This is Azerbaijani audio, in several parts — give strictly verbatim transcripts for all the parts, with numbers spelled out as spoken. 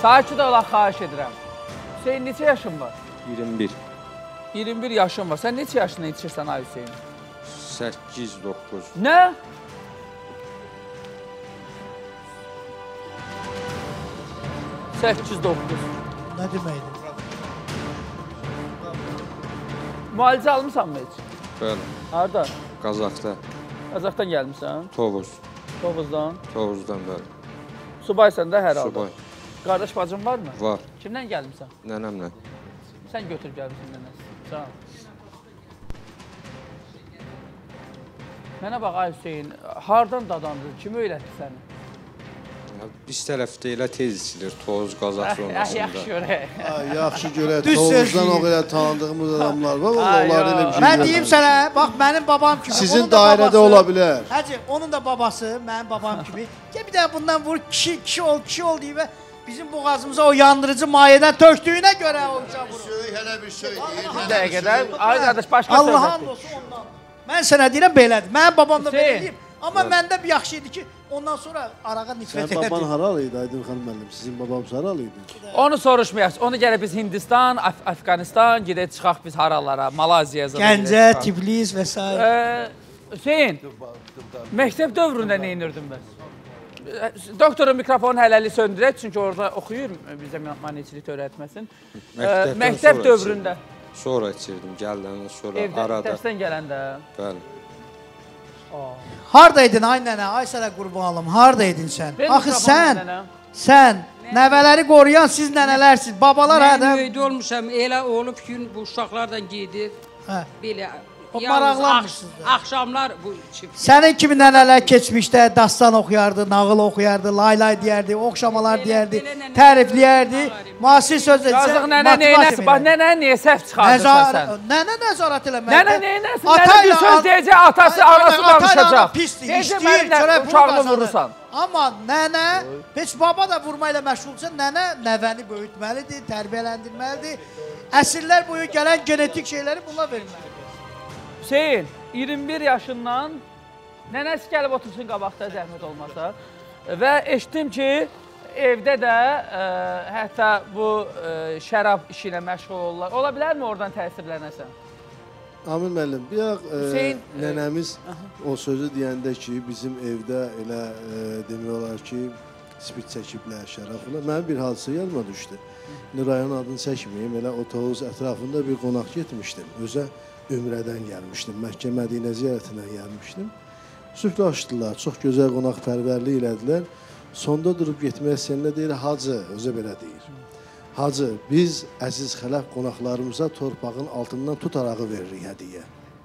Sakit olaq, xahiş edirəm. Hüseyin, neçə yaşın var? iyirmi bir. iyirmi bir yaşın var. Sən neçə yaşına yetişirsən ay Hüseyin? səkkiz doqquz. Nə? səkkiz doqquz. Nə deməkdir? Müalicə almısan mı heç? Bəli. Harada? Qazaxda. Qazaxdan gəlmişsən? Tovuz. Tovuzdan? Tovuzdan bəli. Subaysan da hər halda? Subay. Qardaş bacın varmı? Var. Kimdən gəlmişsən? Nənəmlə. Sən götürüb gəlmişsən nənəsi. Sağ ol. Mənə bax, ay Hüseyin, hardan dadandı? Kim öyrətdi səni? Biz tərəfdə elə tez içilir, Tovuz Qazax zonasında. Yaxşı görək. Yaxşı görək, Tovuzdan o qədər tanıdığımız adamlar var, onlar elə bir şey Mən deyim sənə, bax, mənim babam kimi. Sizin dairədə ola bilər. Həcə, onun da babası, mənim babam kimi. Gəl bir də bundan vur, kişi, kişi ol, kişi ol deyib və bizim boğazımıza o yandırıcı mayədən tökdüyünə görə o uşaq vurur. Bir söy, hələ bir söy. Bir dəqiqədə, ay qardaş, başqa söhbət. Allah'ın olsun ondan. Mən sənə deyirəm belədir. Mənim babam da belə deyib. Amma məndə bir yaxşı idi ki, ondan sonra arağa nifrət edirdi. Sən baban haralıydı Aydın xanım müəllim? Sizin babamız haralıydı? Onu soruşmayaq. Onu gələ biz Hindistan, Af Afqanistan, gedək çıxaq biz haralara, Malayziyaya. Gəncə, Tiflis və s. Hüseyin, məktəb dövründə nə inirdin bəs? Doktorun mikrofonu hələli söndürək, çünki orada oxuyur, bizə maneçilik öyrətməsin. Məktəb dövründə. Sonra içirdim, gəldən sonra arada. Evdə, dərsdən gələndə. Bəli. Haradaydın ay nənə, ay sənə qurban alım, haradaydın sən? Axı sən, sən nəvələri qoruyan siz nənələrsiniz, babalar hədə. Mən öydə olmuşam, elə olub ki, bu uşaqlardan gedir, belə. Maraqlanmışsınız da. Axşamlar bu içib. Sənin kimi nənələr keçmişdə dastan oxuyardı, nağıl oxuyardı, laylay deyərdi, oxşamalar deyərdi, tərifləyərdi, müasir sözlə. Yazıq nənə neynəsin, bax nənə niyə səhv çıxardırsan sən? Nənə nəzarət eləməkdə. Nənə neynəsin, nənə bir söz deyəcək, atası, anası danışacaq. Pisdir, necə işləyir, mənim çörək uşağımı vurursan? Amma nənə, heç baba da vurma ilə məşğulsa, nənə nəvəni böyütməlidir, tərbiyələndirməlidir. Əsrlər boyu gələn genetik şeyləri bunlar verməlidir. Hüseyin, iyirmi bir yaşından nənəsi gəlib otursun qabaqda zəhmət olmasa və eşitdim ki, evdə də ə, hətta bu ə, şərab işi ilə məşğul olurlar. Ola bilərmi oradan təsirlənəsən? Amin müəllim, bir yax, Hüseyin, ə, nənəmiz ə, o sözü deyəndə ki, bizim evdə elə ə, demək olar ki, spit çəkiblər, şərablar. Mənim bir hadisə yadıma düşdü. Nurayanın adını çəkməyim, elə o Tovuz ətrafında bir qonaq getmişdim. Özə Ümrədən gəlmişdim, Məkkə Mədinə ziyarətindən gəlmişdim. Süflaşdılar, çox gözəl qonaqpərvərlik elədilər. Sonda durub getmək istəyəndə deyir, hacı, özə belə deyir. Hacı, biz əziz xələq qonaqlarımıza torpağın altından tut arağı veririk hədiyə.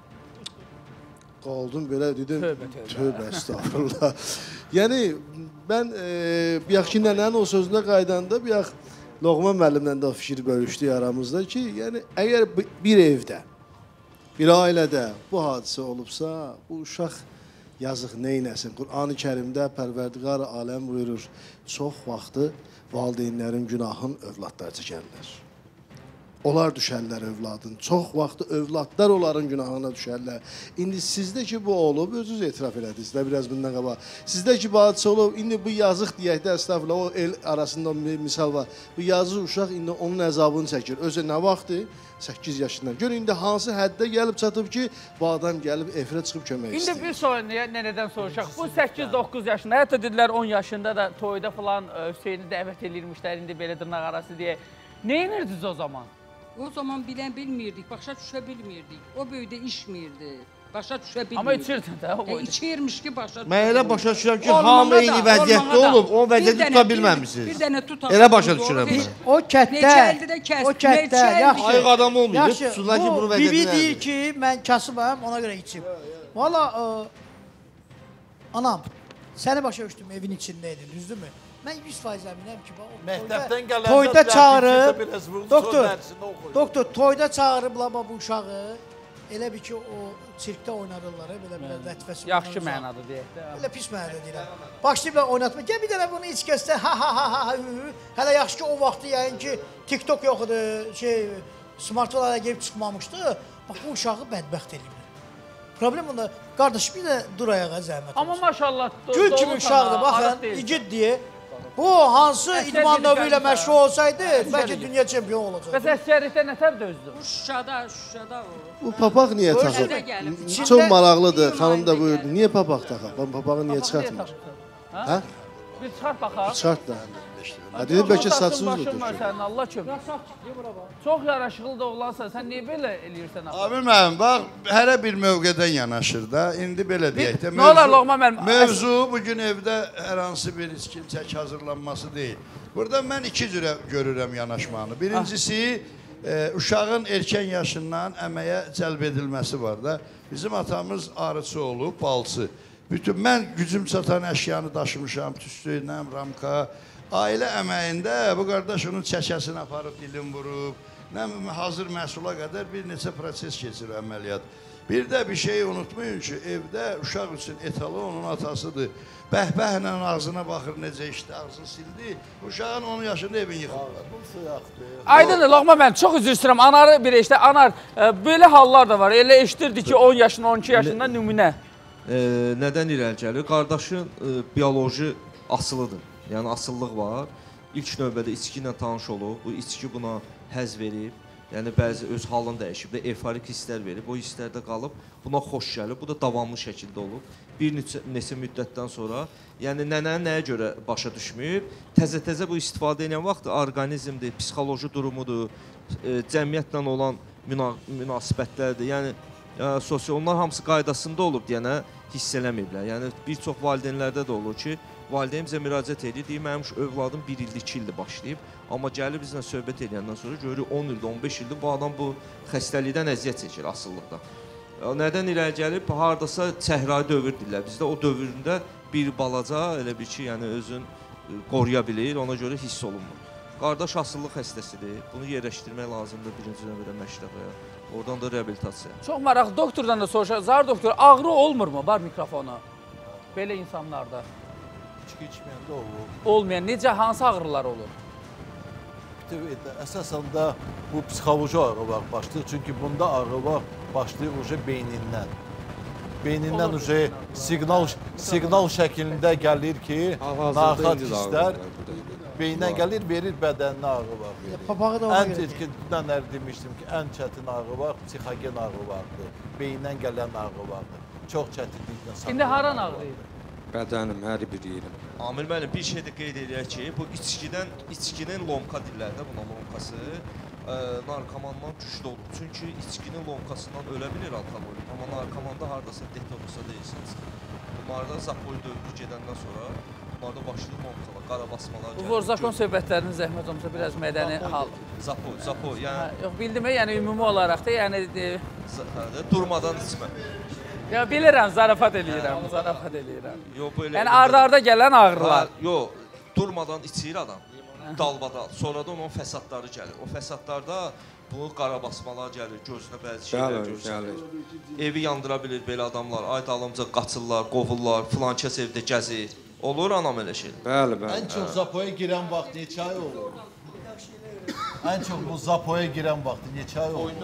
Qoldum belə, dedim, tövbə, estağfurullah. Yəni, mən e, bir yax ki, nənənin o sözünə qaydanda, bir yax, Loğman müəllimlə də fikir bölüşdük aramızda ki, yəni, əgər bir evdə, bir ailədə bu hadisə olubsa, bu uşaq yazıq neynəsin? Qur'an-ı Kərimdə Pərverdigar aləm buyurur, çox vaxtı valideynlərin günahın övladlar çəkərlər. Onlar düşərlər övladın, çox vaxtı övladlar onların günahına düşərlər. İndi sizdə ki, bu olub, özünüz etiraf elədiniz də biraz bundan qabaq. Sizdə ki, bu hadisə olub, indi bu yazıq deyək də, əstəğfurullah, o el arasında bir misal var. Bu yazıq uşaq indi onun əzabını çəkir. Özü nə vaxtı? səkkiz yaşından. Gör, indi hansı həddə gəlib çatıb ki, bu adam gəlib efirə çıxıb kömək istəyir. İndi bir sonra nənədən soruşaq. Bu səkkiz doqquz yaşında, hətta dedilər on yaşında da toyda falan Hüseyni dəvət edirmişlər, indi belə dırnaq arası deyə. Nə inirdiniz o zaman? O zaman bilən bilmirdik, başa düşə bilmirdik. O böyüdə işmirdi, başa düşə bilmirdik. Amma içirdin də o boyda. İçirmiş ki, başa düşə bilmirdik. Mən elə başa düşürəm ki, hamı eyni vəziyyətdə olub, o vəziyyəti tuta bilməmişsiniz. Bir dənə tuta. Elə başa düşürəm mən. O kətdə, o kətdə, yaxşı. Ayıq adam olmayıb, tutsunlar ki, bunu vəziyyəti nədir? Bibi deyir ki, mən kasıbam, ona görə içim. Valla, anam, səni başa düşdüm, evin içindəydin, düzdürmü? Mən yüz faiz əminəm ki, məktəbdən gələndə toyda çağırıb, doktor, doktor, toyda çağırıblar bu uşağı, elə bir ki, o sirkdə oynadırlar, belə-belə lətifəsi. Yaxşı mənada deyək də. Elə pis mənada deyirəm. Başlayıblar oynatma, gəl bir dənə bunu iç göstər, ha ha ha ha ha, hələ yaxşı ki, o vaxtı yəyin ki, TikTok yox idi, şey, smartfonlara gelib çıxmamışdı, bax, bu uşağı bədbəxt eləyiblər. Problem onda, qardaş, bir də dur ayağa zəhmət olsun. Amma maşallah, gül kimi uşaqdır, baxın, igid deyə, Bu hansı Əksər idman növü ilə gedib məşğul olsaydı, Əksər bəlkə gedib. dünya çempionu olacaqdı. Bəs əskərlikdə nətər dözdü? Bu Şuşada, Şuşada o. Bu papaq niyə Özü taxıb? də gəlib. Çox maraqlıdır. Xanım da İyun buyurdu. ayında Niyə papaq taxıb? Ben papağı niyə Papağı çıxartmır? taxırsan? Hə? Bir çıxart baxaq. Çıxart da. Ha, dedim bəlkə saçsız Başın olur. var sənin, Allah kömək. Çox yaraşıqlı da oğlansan, sən niyə belə eləyirsən? axı? Abi müəllim, bax, hərə bir mövqedən yanaşır da. İndi belə deyək də. Nə olar Loğman müəllim? Mövzu bugün evdə hər hansı bir içkin çək hazırlanması deyil. Burada mən iki cürə görürəm yanaşmanı. Birincisi, e, uşağın erkən yaşından əməyə cəlb edilməsi var da. Bizim atamız arıçı olub, balçı. Bütün mən gücüm çatan əşyanı daşımışam, tüstüylə, ramka. Ailə əməyində bu qardaş onun çəkəsini aparıb dilim vurub, nə hazır məhsula qədər bir neçə proses keçir əməliyyat. Bir də bir şeyi unutmayın ki, evdə uşaq üçün etalı onun atasıdır. Bəhbəhlə ağzına baxır, necə işdə ağzını sildi. Uşağın on yaşında evin yıxırlar. Aydındır Loğman müəllim, çox üzr istəyirəm. Anarı bir eşdə, anar, e, belə hallar da var. Elə eşitirdi ki, on yaşında, on iki yaşında nümunə. E, nədən irəli gəlir? Qardaşın e, bioloji asılıdır. Yəni asıllıq var. İlk növbədə içki ilə tanış olub. Bu içki buna həzz verib. Yəni bəzi öz halını dəyişib də eforik hisslər verib. O hisslərdə qalıb. Buna xoş gəlib. Bu da davamlı şəkildə olub. Bir neçə, neçə müddətdən sonra, yəni nənə nəyə görə başa düşməyib? Təzə-təzə bu istifadə edən vaxt orqanizmdir, psixoloji durumudur, e, cəmiyyətlə olan müna münasibətlərdir. Yəni e, sosial onlar hamısı qaydasında olub deyənə hiss eləməyiblər. Yəni bir çox valideynlərdə də olur ki, valideyn bizə müraciət edir, deyir, mənim övladım bir ildir, iki ildir başlayıb. Amma gəlir bizlə söhbət edəndən sonra görürük on ildir, on beş ildir bu adam bu xəstəlikdən əziyyət çəkir asıllıqda. Nədən irəli gəlib? Hardasa çəhrayı dövr deyirlər. Bizdə o dövründə bir balaca elə bir ki, yəni özün qoruya bilir, ona görə hiss olunmur. Qardaş asıllıq xəstəsidir. Bunu yerləşdirmək lazımdır birinci növbədə məktəbəyə. Oradan da reabilitasiya. Çox maraqlı. Doktordan da soruşaq. Zahir doktor, ağrı olmurmu? Var mikrofonu. Belə insanlarda. İçki içməyəndə olur. Olmayan, necə, hansı ağrılar olur? Əsasən də bu psixoloji ağrı var başlayır. Çünki bunda ağrı var başlayır uje beynindən. Beynindən uje siqnal siqnal şəklində gəlir ki, narahat hisslər beyndən gəlir, verir bədəninə ağrı var. Papağı da ona Ən görə. çətin demişdim ki, ən çətin ağrı var, psixogen ağrı vardır. Beyindən gələn ağrı vardır. Çox çətinliklə sağlayır. İndi haran ağrıyır? Bədənim hər bir yerim. Amil müəllim, bir şey də qeyd edək ki, bu içkidən, içkinin lomka dillər də buna lomkası e, narkomandan güclü olur. Çünki içkinin lomkasından ölə bilir alkoholik, amma narkomanda hardasa detoksa deyirsiniz. Bunlarda zapoy dövrü gedəndən sonra bunlarda başlayır lomkalar, qarabasmalar gəlir. Bu Vorzakon söhbətlərinin zəhmət olmasa biraz mədəni hal. Zapoy, zapoy, yəni... Hə, yox, bildim, yəni ümumi olaraq da, yəni... E, hə, durmadan içmə. Ya bilirəm, zarafat eləyirəm, zarafat eləyirəm. Yox, belə... Yəni arda-arda gələn ağrılar. Hə, yox, durmadan içir adam, dalbadal. Sonra da onun fəsadları gəlir. O fəsadlarda bu qarabasmalar gəlir, gözünə bəzi şeylər görsənir. Evi yandıra bilir belə adamlar, ay dalımca qaçırlar, qovurlar, filan kəs evdə gəzir. Olur anam elə şey. Bəli, bəli. Ən çox zapoya girən vaxt neçə ay olur? Ən çox bu zapoya girən vaxt neçə ay olur?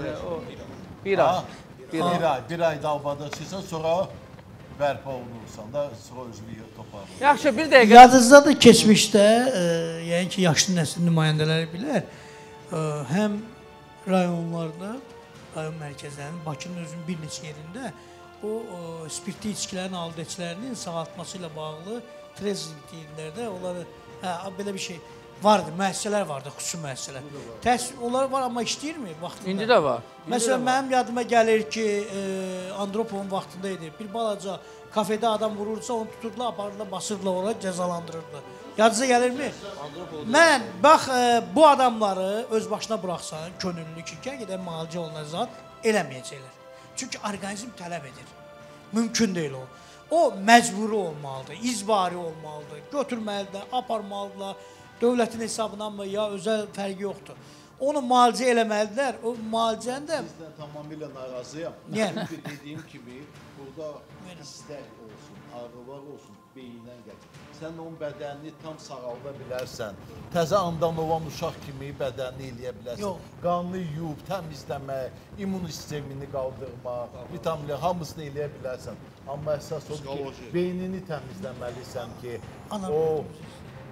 Bir ay. Bir ay, bir ay, bir ay dalbada çıxsan, sonra bərpa olunursan da, sonra özünü toparlayır. Yaxşı, bir dəqiqə. Yadınızdadır keçmişdə, e, yəni ki, yaşlı nəsil nümayəndələri bilər, e, həm rayonlarda, rayon mərkəzlərinin, Bakının özünün bir neçə yerində o e, spirtli içkilərin aldıqçilərinin sağaltması ilə bağlı trezing deyirlər də, onları, hə, belə bir şey vardı, müəssisələr vardı, xüsusi müəssisələr. Təs onlar var, amma işləyirmi vaxtında? İndi də var. Məsələn, mənim yadıma gəlir ki, e, Andropovun vaxtında idi. Bir balaca kafedə adam vurursa, onu tuturdular, aparırlar, basırdılar, oraya cəzalandırırdılar. Yadınıza gəlirmi? Mən, bax, e, bu adamları öz başına buraxsan, könüllü ki, gəl müalicə olunacaq, eləməyəcəklər. Çünki orqanizm tələb edir. Mümkün deyil o. O məcburi olmalıdır, icbari olmalıdır, götürməlidir, aparmalıdırlar. Dövlətin hesabından mı, ya özəl fərqi yoxdur. Onu müalicə eləməlidirlər. O müalicəni də... Sizdən tamamilə narazıyam. Niyə? Çünki dediyim kimi, burada istək olsun, ağrılar olsun, beyindən gəlir. Sən onun bədənini tam sağalda bilərsən. Təzə andan olan uşaq kimi bədənini eləyə bilərsən. Yox. Qanını yuyub, təmizləmək, immun sistemini qaldırmaq, vitaminlər, hamısını eləyə bilərsən. Amma əsas odur ki, beynini təmizləməlisən ki, o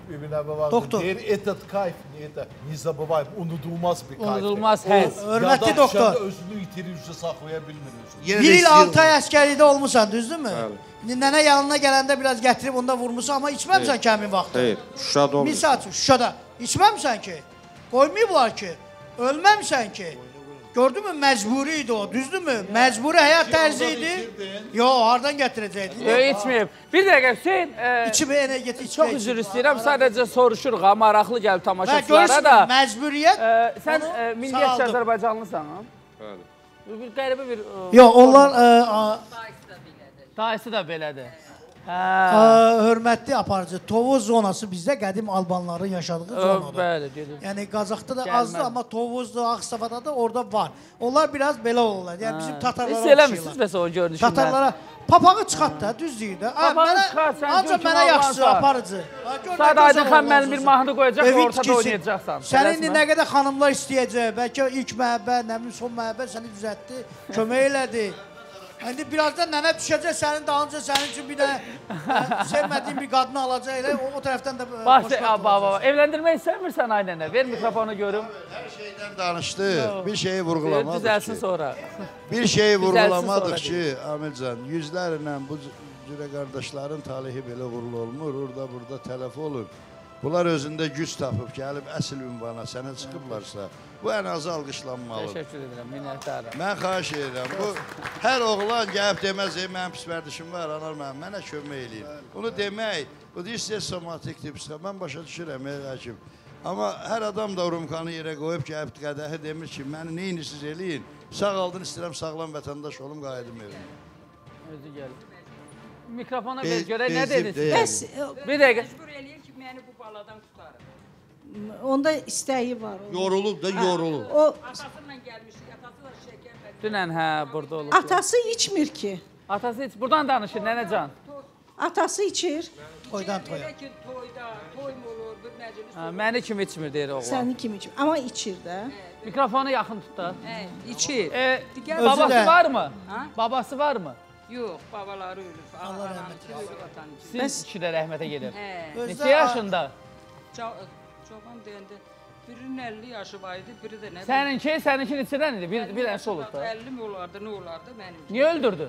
bir növbə var. Doktor. Deyir, этот kayf, это не забывай, unudulmaz bir kayf. Unudulmaz həz. Hörmətli doktor. Özünü itirirsə saxlaya bilmiyorsun. Bir il altı ay əskərlikdə olmusan, düzdürmü? Nənə yanına gələndə biraz gətirib onda vurmuşsan, amma içməmsən ki həmin vaxtı. Xeyr, Şuşada olmuş. Misal üçün, Şuşada. İçməmsən ki, qoymayıblar ki, ölməmsən ki. Gördün mü? Məcburi idi o, düzdürmü? Məcburi həyat tərzi idi. Yox, hardan gətirəcəkdin? Yox, içməyib. Bir dəqiqə Hüseyin, İçib yenə get, içmə. çox üzr istəyirəm, sadəcə soruşuruq, ha, maraqlı gəlib Və tamaşaçılara görürsün, da. məcburiyyət. Ə, Sən onu ə, milliyyətçi sağaldım. Azərbaycanlısan, ha? Bəli. Bir qəribə bir... ə, Yox, onlar ə, ə, Dayısı da belədir. Hə. ə, hörmətli aparıcı. Tovuz zonası bizdə qədim Albanların yaşadığı Ö, zonadır. Bəli, gedir. Yəni Qazaxda da Gəlməz. azdır, amma Tovuzda, Ağstafada da orada var. Onlar biraz belə olurlar. Yəni bizim tatarlara Hiss eləmirsiniz bəs o görünüşündən? Tatarlara papağı çıxart da, düz deyir də. Ay, Papağı mənə- çıxart, sən Ancaq gör ki, mənə Allah'ın yaxşısı sağ. aparıcı. Ha, gör nə Sadə gözəl Aydın xan mənim oğlansın. bir mahnı qoyacaq, Evin ortada tikilsin. oynayacaqsan. Sən indi Tələsmə. nə qədər xanımlar istəyəcək, bəlkə ilk məhəbbət, nə bilim son məhəbbət səni düzəltdi, kömək elədi. İndi birazdan nənə düşəcək sənin dalınca sənin üçün bir də ə, sevmədiyin bir qadını alacaq elə o, o tərəfdən də ə, Bax, boşqat baba, baba, olacaq. evləndirmək istəmirsən ay nənə? Ver mikrofonu görüm. Hər şeydən danışdı. Bir şeyi vurğulamadık Düzəlsin ki. sonra. Bir şeyi sonra vurğulamadık ki, Amilcan, yüzlərlə bu cürə qardaşların talihi belə uğurlu olmur. Orada burada tələf olur. Bunlar özündə güc tapıb gəlib əsl ünvana sənə çıxıblarsa, bu ən azı alqışlanmalıdır. Təşəkkür edirəm, minnətdarım. Mən xahiş edirəm, bu hər oğlan gəlib deməz, "Ey, mənim pis vərdişim var, anar mənim, mənə kömək eləyin." Bunu demək, bu deyir somatikdir, psixo. Mən başa düşürəm, ey həkim. Amma hər adam da rumkanı yerə qoyub gəlib qədəhi demir ki, məni neyinirsiniz eləyin. Sağ aldın, istəyirəm sağlam vətəndaş olum, qayıdım evimə. Özü gəlir. Mikrofona ver Bez- görək nə bezib dediniz? deyil. Bəs Bir dəqiqə. məcbur eləyir ki, məni bu baladan tutarım. Onda istəyi var. onun. Yorulub da yorulub. O Atasıyla gəlmişik, atası da şəkər və Dünən hə, burada olub. atası içmir ki. Atası heç buradan danışır, nənəcan. Atası içir. Toydan toya. Elə ki, toyda, toym olur, bir məclis Hə, olur. məni kim içmir deyir oğlan. Səni kim içmir? Amma içir də. Mikrofonu yaxın tut da. Hə, içir. E, Digər Özü babası də- varmı? Ha? Babası varmı? Yox, babaları ölüb. Allah rəhmət eləsin. Siz Bəs- ikisi də rəhmətə gedir. Hə. Özü Neçə də- yaşında? Çoban deyəndə birinin əlli yaşı var idi, biri də nə bilim. Səninki, səninki neçədən idi? Bir, bir dənəsi olub da. əlli mi olardı, nə olardı mənim. Niyə öldürdün?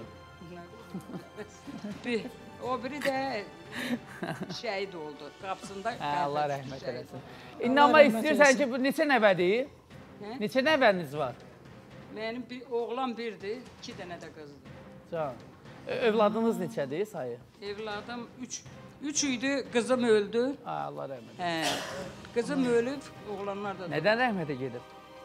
Bir, o biri də şəhid oldu. Qapısında Hə, Allah rəhmət şəhid eləsin. oldu. İndi amma rəhmət istəyirsən eləsin. ki, bu neçə nəvədir? Hə? Neçə nəvəniz var? Mənim bir oğlan birdir, iki dənə də qızdır. Can. Ö- Övladınız neçədir sayı? Evladım üç, üç idi, qızım öldü. Ay, Allah rəhmət. Hə. Qızım ölüb, oğlanlar da. Nədən rəhmətə gedir?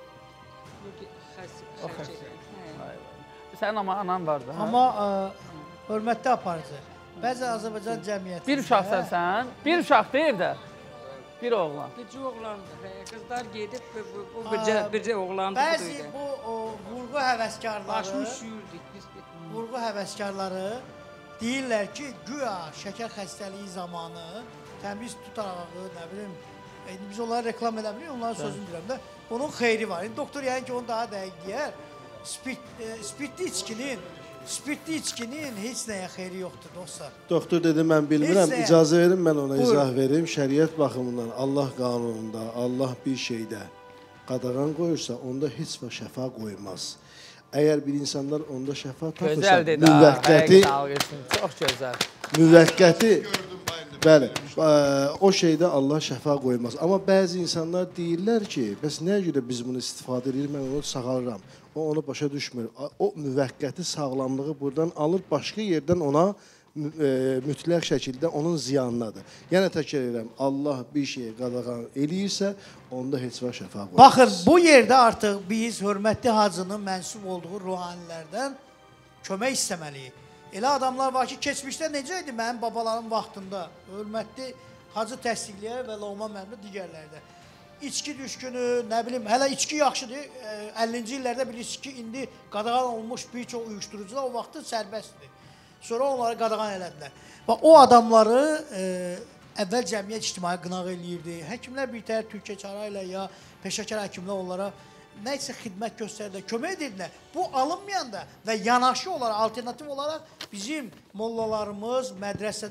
Xəs, xəs, hə. Sənin amma anan vardı, hə? Amma ə, hörmətli aparıcı. Bəzi Azərbaycan cəmiyyəti. Bir uşaqsan sən, bir uşaq deyir də. Bir oğlan. Bircə oğlandır. Hə. Qızlar gedib, bu, bu, bu bircə, bircə oğlandır. Bəzi bu o, vurğu həvəskarları, Başımız yürüdük biz. vurğu həvəskarları deyirlər ki, güya şəkər xəstəliyi zamanı təmiz tutarağı, nə bilim, e, biz onları reklam eləmirik, onların sözünü deyirəm də, bunun xeyri var. İndi doktor yəni ki, onu daha dəqiq deyər. Spirt, e, spirtli içkinin, spirtli içkinin heç nəyə xeyri yoxdur dostlar. Doktor dedi mən bilmirəm. Heç nə. İcazə verin mən ona Buyurun. izah verim. Şəriət baxımından Allah qanununda Allah bir şeydə qadağan qoyursa, onda heç vaxt şəfa qoymaz. Əgər bir insanlar onda şəfa tapırsa, Gözəl dedi ha. müvəqqəti həqiqətən alqışlayın. Çox gözəl. müvəqqəti bəli, ə, o şeydə Allah şəfa qoymaz. Amma bəzi insanlar deyirlər ki, bəs nəyə görə biz bunu istifadə edirik, mən onu sağalıram. O onu başa düşmür. O müvəqqəti sağlamlığı buradan alır, başqa yerdən ona mü- e, mütləq şəkildə onun ziyanınadır. Yəni təkrar edirəm, Allah bir şeyə qadağan eləyirsə, onda heç vaxt şəfa qoymaz. Baxın, bu yerdə artıq biz hörmətli hacının mənsub olduğu ruhanilərdən kömək istəməliyik. Elə adamlar var ki, keçmişdə necə idi mənim babalarım vaxtında, hörmətli hacı təsdiqləyər və Loğman müəllimə digərlərdə. İçki düşkünü, nə bilim, hələ içki yaxşıdır. əllinci illərdə bilirsiniz ki, indi qadağan olmuş bir çox uyuşdurucular o vaxtı sərbəstdir. Sonra onları qadağan elədilər. Və o adamları e, əvvəl cəmiyyət ictimai qınaq eləyirdi. Həkimlər birtəhər Türkiyə çara ilə ya peşəkar həkimlər onlara nə isə xidmət göstərdilər, kömək edirdilər. Bu alınmayanda və yanaşı olaraq, alternativ olaraq bizim mollalarımız mədrəsədə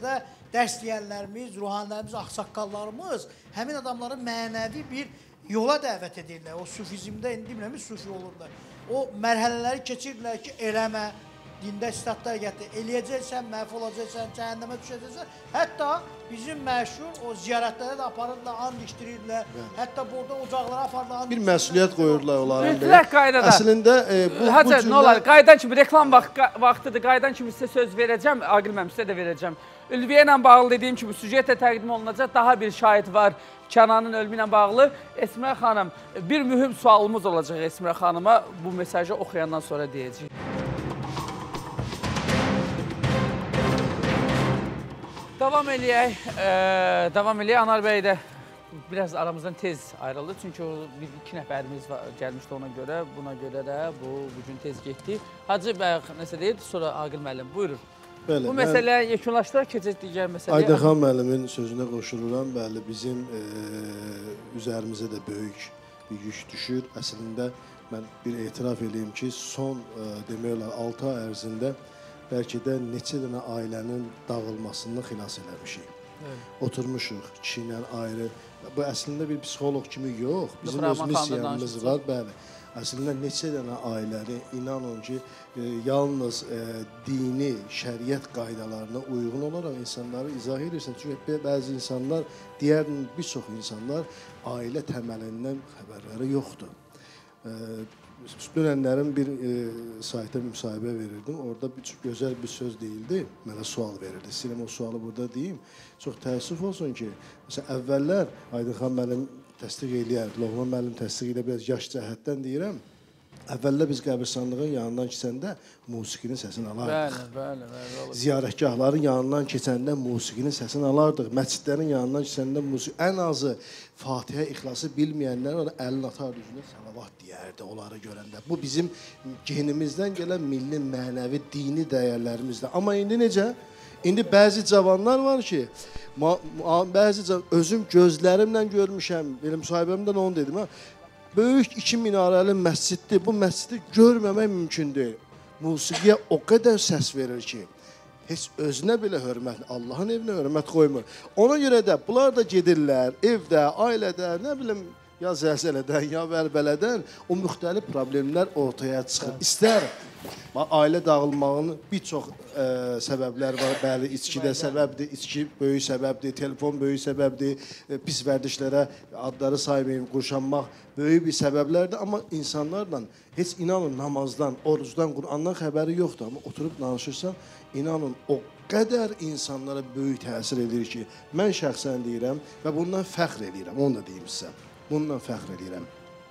dərs deyənlərimiz, ruhanilərimiz, ağsaqqallarımız həmin adamları mənəvi bir yola dəvət edirlər. O sufizmdə, indi bilmirəm, sufi olurlar. O mərhələləri keçirdilər ki, eləmə, dində statlar gətir, eləyəcəksən, məhv olacaqsan, cəhənnəmə düşəcəksən. Hətta bizim məşhur o ziyarətlərə də aparırlar, and içdirirlər. Hətta burada ocaqlara aparırlar. Bir məsuliyyət qoyurlar onların. Mütləq qaydada. Əslində e, bu, Hacı, bu cümlə... nə olar, qaydan kimi, reklam vaxt, vaxtıdır, qaydan kimi sizə söz verəcəm, Aqil mənim sizə də verəcəm. Ülviyə ilə bağlı dediyim kimi süjetə təqdim olunacaq daha bir şahid var Kənanın ölümü ilə bağlı. Esmira xanım, bir mühüm sualımız olacaq Esmira xanıma bu mesajı oxuyandan sonra deyəcəyik. Davam eləyək, e, davam eləyək. Anar bəy də biraz aramızdan tez ayrıldı. Çünki o bir iki nəfərimiz var, gəlmişdi ona görə. Buna görə də bu bugün tez getdi. Hacı bəy nəsə deyirdi, sonra Aqil müəllim buyurur. Bəli, bu məsələyə mən... yekunlaşdıraq, keçək digər məsələyə. Aydaxan müəllimin sözünə qoşuluram. Bəli, bizim e, üzərimizə də böyük bir yük düşür. Əslində mən bir etiraf edeyim ki, son e, demək olar altı ay ərzində bəlkə də neçə dənə ailənin dağılmasını xilas eləmişik. Evet. Oturmuşuq, kişi ilə ayrı. Bu əslində bir psixoloq kimi yox, bizim öz missiyamız var. Bəli. Əslində neçə dənə ailəri inanın ki, e, yalnız e, dini, şəriət qaydalarına uyğun olaraq insanları izah edirsən. Çünki bəzi insanlar, digər bir çox insanlar ailə təməlindən xəbərləri yoxdur. E, Dünənlərin bir e, saytda müsahibə verirdim. Orada bir, çox gözəl bir söz deyildi. Mənə sual verirdi. İstəyirəm o sualı burada deyim. Çox təəssüf olsun ki, məsələn, əvvəllər Aydınxan müəllim təsdiq eləyər, Loğman müəllim təsdiq edə biraz yaş cəhətdən deyirəm. Əvvəllər biz qəbirstanlığın yanından keçəndə musiqinin səsini alardıq. Bəli, bəli, bəli. Ziyarətgahların yanından keçəndə musiqinin səsini alardıq. Məscidlərin yanından keçəndə musiqi, ən azı Fatihə, İxlası bilməyənlər orada əlini atardı üzünə, salavat deyərdi onları görəndə. Bu bizim genimizdən gələn milli, mənəvi, dini dəyərlərimizdir. Amma indi necə? İndi bəzi cavanlar var ki, bəzi cavan, özüm gözlərimlə görmüşəm, benim müsahibəmdən onu dedim, ha. Böyük iki minarəli məsciddir. Bu məscidi görməmək mümkün deyil. Musiqiyə o qədər səs verir ki, heç özünə belə hörmət, Allahın evinə hörmət qoymur. Ona görə də bunlar da gedirlər, evdə, ailədə, nə bilim, ya zəlzələdən, ya vəlbələdən o müxtəlif problemlər ortaya çıxır. İstər ailə dağılmağının bir çox e, səbəblər var. Bəli, içkidə səbəbdir, içki böyük səbəbdir, telefon böyük səbəbdir, e, pis vərdişlərə adları saymayayım, qurşanmaq böyük bir səbəblərdir. Amma insanlarla heç inanın namazdan, orucdan, Qur'andan xəbəri yoxdur. Amma oturub danışırsan, inanın o qədər insanlara böyük təsir edir ki, mən şəxsən deyirəm və bundan fəxr edirəm, onu da deyim sizə. Bundan fəxr edirəm.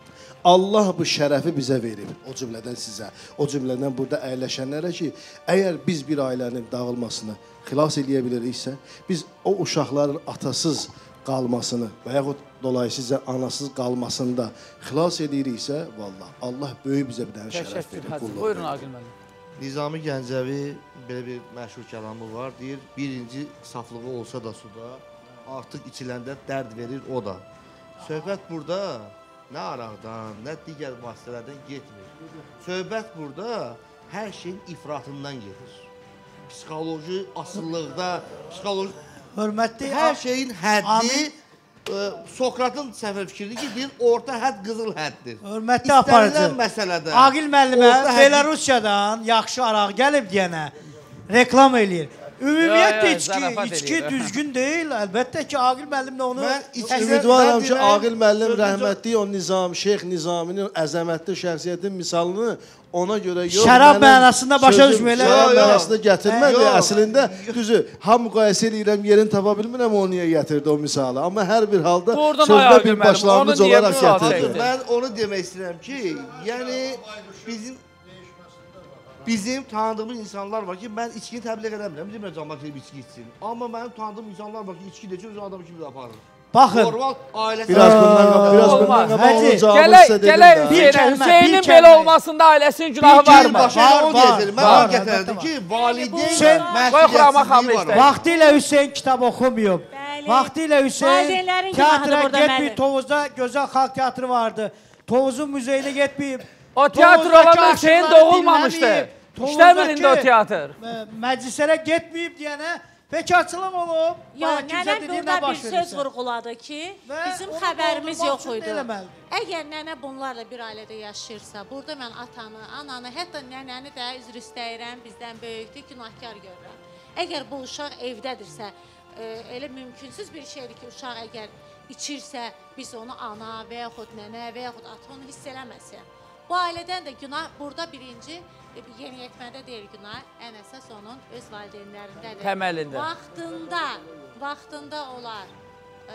Allah bu şərəfi bizə verib, o cümlədən sizə, o cümlədən burada əyləşənlərə ki, əgər biz bir ailənin dağılmasını xilas eləyə biliriksə, biz o uşaqların atasız qalmasını və yaxud dolayısıyla anasız qalmasını da xilas ediriksə, vallah, Allah böyük bizə bir dənə şərəf verir. Buyurun, Aqil müəllim. Nizami Gəncəvi belə bir məşhur kəlamı var, deyir, birinci saflığı olsa da suda, artıq içiləndə dərd verir o da. Söhbət burada nə araqdan, nə digər vasitələrdən getmir. Söhbət burada hər şeyin ifratından gedir. Psixoloji asıllıqda, psixoloji... Hörmətli... Hər şeyin həddi, e, Sokratın səfər fikridir ki, deyir, orta hədd qızıl həddir. Hörmətli aparıcı. İstənilən məsələdə... Aqil müəllimə Belarusiyadan yaxşı araq gəlib deyənə reklam eləyir. Ümumiyyətlə içki, içki düzgün deyil. Əlbəttə ki, Aqil müəllimlə onu... Ümidvaram ki, Aqil müəllim rəhmətli o Nizam, Şeyx Nizaminin əzəmətli şəxsiyyətin misalını ona görə yox... Şərab mənasında başa düşməklə... Şərab mənasında gətirmədi. Əslində, düzü, ha müqayisə edirəm, yerini tapa bilmirəm, o niyə gətirdi o misalı. Amma hər bir halda sözdə bir başlanğıc olaraq gətirdi. Mən onu demək istəyirəm ki, yəni bizim... Bizim tanıdığımız insanlar var ki, mən içkini təbliğ edəmirəm, bilmirəm cəmaət edib içki içsin. Amma mənim tanıdığım insanlar var ki, içki deçə öz adamı kimi də aparır. Baxın. Normal ailəsi... Biraz bundan qabaq, biraz bundan qabaq onun cavabı sizə dedim də. Hüseynin belə olmasında ailəsinin günahı var mı? Var, var. Mən onu gətirdim ki, valideyn məsuliyyətsizliyi var. Vaxtı ilə Hüseyin kitab oxumayıb. Vaxtı ilə Hüseyin teatra getməyib. Tovuzda gözəl xalq teatrı vardı. Tovuzun müzeyinə getməyib. O teatr olanda Hüseyin doğulmamışdı. İşləmir indi o teatr. Məclislərə getməyib deyənə Bekarçılıq olub. Yox, bayaq kimsə nənə dediyi burada nə baş bir söz verirsə. vurğuladı ki, Və bizim onu xəbərimiz doldurmaq yox üçün idi. nə eləməlidir? Əgər nənə bunlarla bir ailədə yaşayırsa, burada mən atanı, ananı, hətta nənəni də üzr istəyirəm, bizdən böyükdür, günahkar görürəm. Əgər bu uşaq evdədirsə, e, elə mümkünsüz bir şeydir ki, uşaq əgər içirsə, biz onu ana və yaxud nənə və yaxud ata onu hiss eləməsin. Bu ailədən də günah burada birinci, e, yeniyetmədə deyil günah, ən əsas onun öz valideynlərindədir. Təməlində. Vaxtında, vaxtında onlar e,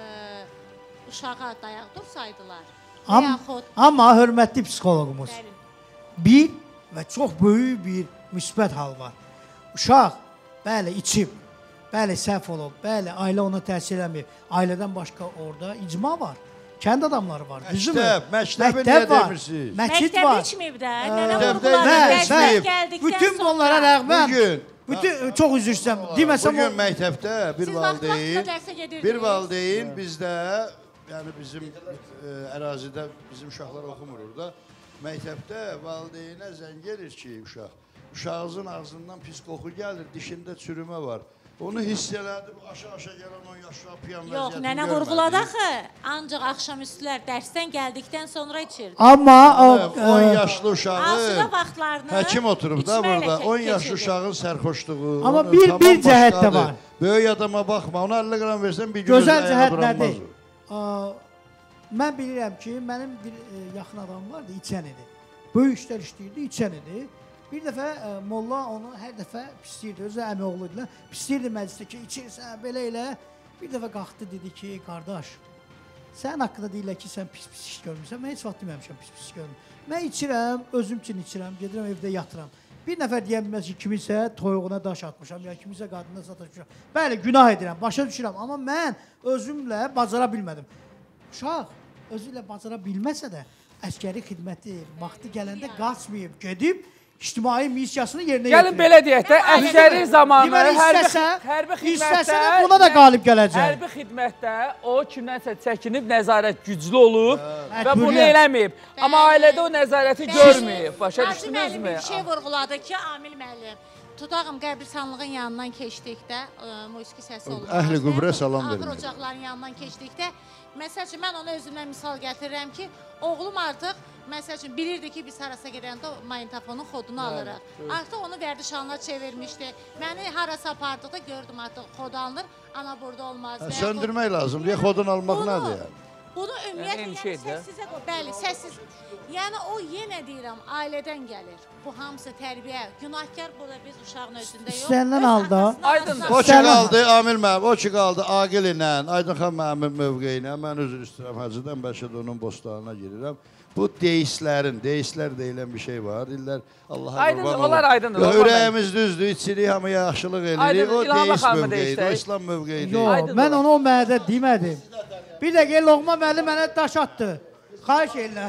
uşağa dayaq dursaydılar, və Am yaxud amma hörmətli psixoloqumuz, Bəli. bir və çox böyük bir müsbət hal var. Uşaq, bəli, içib, bəli, səhv olub, bəli, ailə ona təsir eləmir. Ailədən başqa orada icma var. Kənd adamları var. Düzdürmü? Məktəb, məktəbi Məktəb niyə var, demirsiniz? Məscid məktəb var. içməyib də, Ə, nənə məktəbdə vurğuladı, Bəli, dərsdən bəli. gəldikdən Bütün sonra. bunlara rəğmən, Bugün, bütün, çox üzr istəyirəm, deməsəm bugün o... məktəbdə bir Siz vaxt-vaxtında valideyn, dərsə gedirdiniz. bir valideyn bizdə, yəni bizim e, ərazidə bizim uşaqlar oxumur orada. Məktəbdə valideynə zəng gelir ki, uşaq, uşağınızın ağzından pis qoxu gəlir, dişində çürümə var. Onu hiss elədi, aşağı-aşağı gələn on yaşlı piyan vəziyyətini Yox, görmədi. nənə vurğuladı axı, ancaq axşamüstülər dərsdən gəldikdən sonra içirdi. Amma o... on ə, yaşlı uşağı, Asuda vaxtlarını həkim oturub da içməklə burada, on keçirdi. yaşlı uşağın sərxoşluğu, Amma onun bir- tamam bir cəhət də başqadır. var. Böyük adama baxma, ona əlli qram versən bir gün Gözəl öz ayağına cəhət duranmaz nədir? o. Aa, mən bilirəm ki, mənim bir e, yaxın adamım vardı, içən idi. Böyük işlər işləyirdi, içən idi. Bir dəfə e, molla onu hər dəfə pisləyirdi, özü də əmi oğlu idilər. Pisləyirdi məclisdə ki, içirsən, belə elə. Bir dəfə qalxdı, dedi ki, qardaş, sənin haqqında deyirlər ki, sən pis-pis iş görmürsən. Mən heç vaxt deməmişəm pis-pis iş görmürəm. Mən içirəm, özüm üçün içirəm, gedirəm evdə yatıram. Bir nəfər deyən bilməz ki, kiminsə toyuğuna daş atmışam, ya kiminsə qadına sataşmışam. Bəli, günah edirəm, başa düşürəm, amma mən özümlə bacara bilmədim. Uşaq özü ilə bacara bilməsə də, əskəri xidməti vaxtı gələndə qaçmayıb, gedib ictimai missiyasını yerinə yetirir. Gəlin belə deyək də, əskəri zamanı Deməli, hərbi, istəsə- hərbi istəsə xidmətdə... də buna da qalib gələcək. Hərbi xidmətdə o kimdənsə çəkinib, nəzarət güclü olub və bunu Məcburiyyət. eləməyib. Amma ailədə o nəzarəti görməyib. Başa Nazım müəllim düşdünüzmü? bir şey vurğuladı ki, Amil müəllim, tutağım qəbristanlığın yanından keçdikdə, ə, musiqi səsi olmaz. Əhli Qübrə salam Ağır verin. ocaqların yanından keçdikdə, məsəl üçün, mən ona özümdən misal gətirirəm ki, oğlum artıq, məsəl üçün, bilirdi ki, biz harasa gedəndə o magnitofonun xodunu alırıq. Artıq onu vərdiş halına çevirmişdi. Məni harasa apardıqda gördüm artıq xod alınır, ana burada olmaz. Hə, və yaxud- söndürmək lazım, deyə xodun almaq Bunu- nədir yəni? Bunu ümumiyyətlə, eyni yəni şeydir də. səssizə qoy. Bəli, səssiz. Yəni o yenə deyirəm, ailədən gəlir. Bu hamısı tərbiyə. Günahkar burada biz uşağın özündə yox. İstənilən öz halda- atasının Aydındır. ağzından- O ki Səlam. qaldı, Amil müəllim, o ki qaldı Aqil ilə, Aydın xan müəllimin mövqeyinə, mən üzr istəyirəm Hacıdan Bəşəd onun bostanına girirəm. Bu deistlərin, deistlər deyilən bir şey var. Deyirlər Allaha Aydındır, qurban olum. onlar aydındır, Yox, onlar ürəyimiz düzdür, içirik, hamı yaxşılıq eləyirik. Aydındır, O İlham deist xanımı mövqeyidir, o deyişlər. İslam mövqeyi Yox, deyil. Aydın mən da onu o mənədə demədim. Bir dəqiqə Loğma müəllim mənə daş atdı. Xahiş edirəm.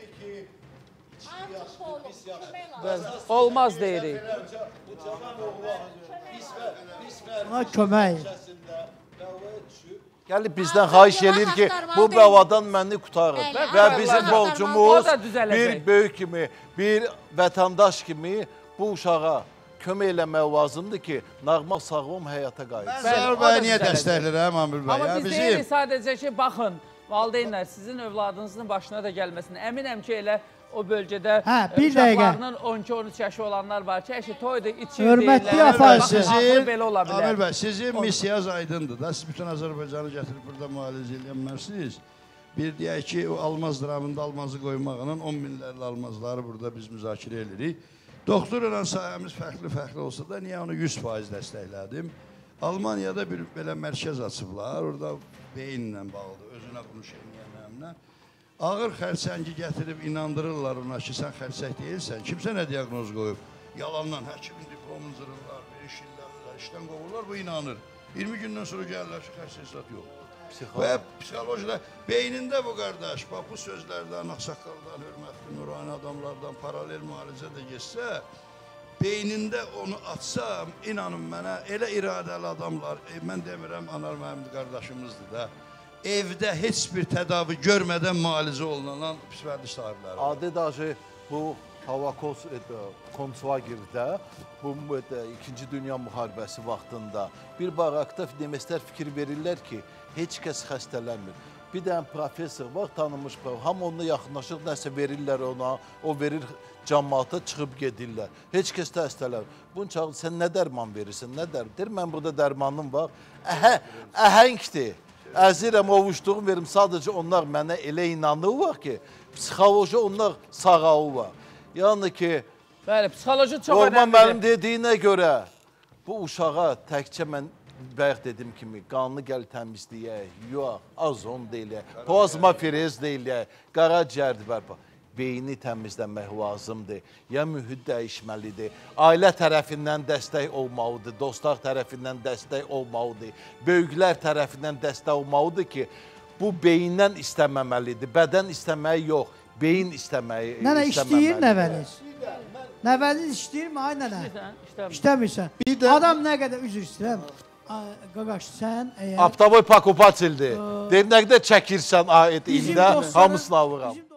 olmaz deyirik. Ona kömək. Gəlib bizdən xahiş eləyir ki, bu bəvadan məni qurtarın. Bəli, Və Allah bizim Allah. borcumuz O da düzələcək. bir böyük kimi, bir vətəndaş kimi bu uşağa kömək eləmək lazımdır ki, normal sağlam həyata qayıtsın. Mən Zəur o da bəyə niyə düzələcək. dəstəkləyirəm Amil bəy? Amma Ya biz bizim deyirik sadəcə ki, baxın, valideynlər sizin övladınızın başına da gəlməsin. Əminəm ki, elə o bölgədə Hə, bir dəqiqə. uşaqlarının on iki on üç yaşı olanlar var ki, əşi toyda içir Hörmətli deyirlər. Afar, Baxın, sizin, axırı belə ola bilər. Amil bəy, sizin missiyaz aydındır da. Siz bütün Azərbaycanı gətirib burada müalicə eləyənmərsiniz. Bir deyək ki, o almaz dramında almazı qoymağının on minlərlə almazları burada biz müzakirə edirik. Doktor olan sayəmiz fərqli-fərqli olsa da, niyə onu yüz faiz dəstəklədim? Almaniyada bir belə mərkəz açıblar, orada beyinlə bağlıdır, özünə bunu şey eləyənlərinə. Ağır xərçəngi gətirib inandırırlar ona ki, sən xərçək deyilsən. Kimsə nə diaqnoz qoyub? Yalandan həkimin diplomunu zırırlar, beş illərlər, işdən qovurlar, bu inanır. iyirmi gündən sonra gəlirlər ki, xərçək zat yox. Və psixolojida beynində bu qardaş, bax bu sözlərdən, ağsaqqaldan, hörmətli, nurani adamlardan paralel müalicə də geçsə, beynində onu açsam, inanın mənə, elə iradəli adamlar, e, mən demirəm, anar mənim qardaşımızdır da, evdə heç bir tədavi görmədən müalicə olunan pis vərdiş sahibləri var. Adi daşı bu Holocaust konslagerdə bu İkinci Dünya müharibəsi vaxtında bir barakda demeslər fikir verirlər ki, heç kəs xəstələnmir. Bir dənə professor var, tanınmış professor. Hamı onunla yaxınlaşır, nəsə verirlər ona, o verir cəmaata, çıxıb gedirlər. Heç kəs də xəstələnmir. Bunun çağır, sən nə dərman verirsən, nə dərman? Deyir, mən burada dərmanım var. Əhə, əhəngdir. Əzirəm, ovuşduğum verim. Sadəcə onlar mənə elə inanırlar ki, psixoloji onlar sağalırlar. Yəni ki, bəli, psixoloji çox Loğman önəmlidir. mənim dediyinə görə bu uşağa təkcə mən bayaq dediyim kimi qanlı gəl təmizləyək, yox, azon deyilək, plazma firez deyilək, qaraciyərdir bərpa. Beyni təmizləmək lazımdır, ya mühit dəyişməlidir, ailə tərəfindən dəstək olmalıdır, dostlar tərəfindən dəstək olmalıdır, böyüklər tərəfindən dəstək olmalıdır ki, bu beyindən istəməməlidir, bədən istəməyi yox, beyin istəməyi Nənə işləyir istəməməlidir. nəvəniz? Nəvəniz işləyirmi, ay nənə? İstəmirsən. İstəmirsən. Adam nə qədər üzr istəyirəm. Qaqaş, sən əgər... Aptavoy pakupatsildir. Deyir, nə qədər çəkirsən ayet ində, Bizim dostlara- hamısını alıram. bizim